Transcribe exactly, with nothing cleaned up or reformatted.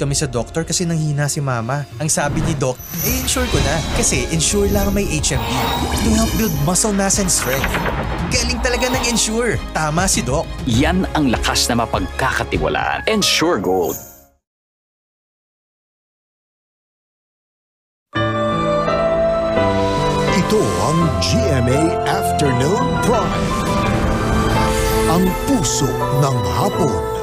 kami sa doktor kasi nanghina si mama. Ang sabi ni Doc, eh insure ko na kasi insure lang may H M B to help build muscle mass and strength. Galing talaga ng insure. Tama si Doc. Yan ang lakas na mapagkakatiwalaan. Ensure Gold. Ito ang G M A Afternoon Prime. Ang puso ng hapon.